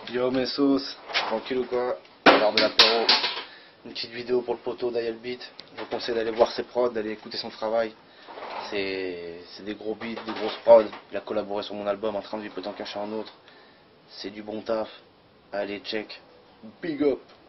Yo mes sauces, tranquille ou quoi? L'heure de l'apéro. Une petite vidéo pour le poteau d'Ayel Beat. Je vous conseille d'aller voir ses prods, d'aller écouter son travail. C'est des gros beats, des grosses prods. Il a collaboré sur mon album, Un train de vie peut en cacher un autre. C'est du bon taf. Allez check. Big up.